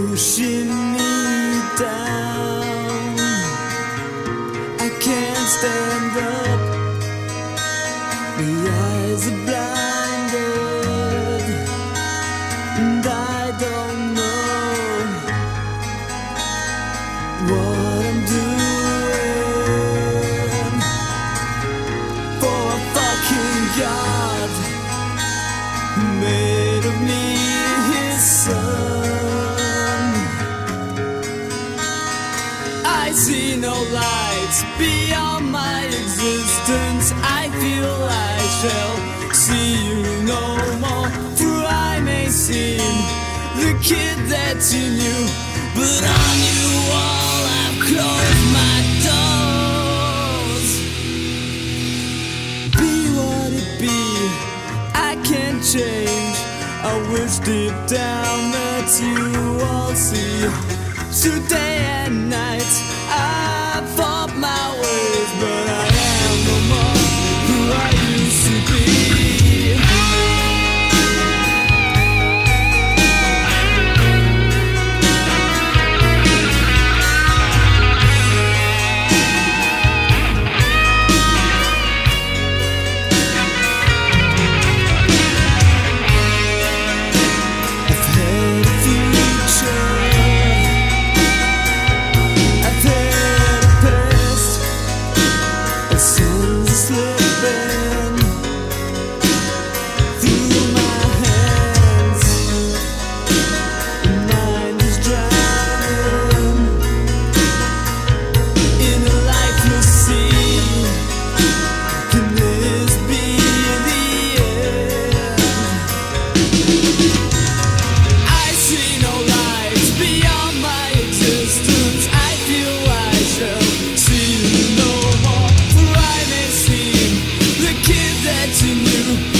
pushing me down. I can't stand up, my eyes are blinded, and I don't know what I'm doing. For a fucking God made of me his son. I see no lights beyond my existence. I feel I shall see you no more. For I may seem the kid that you knew, but on you all I've closed my doors. Be what it be, I can't change. I wish deep down that you all see. Today and night I fought my ways, but I am no more who I used to be. You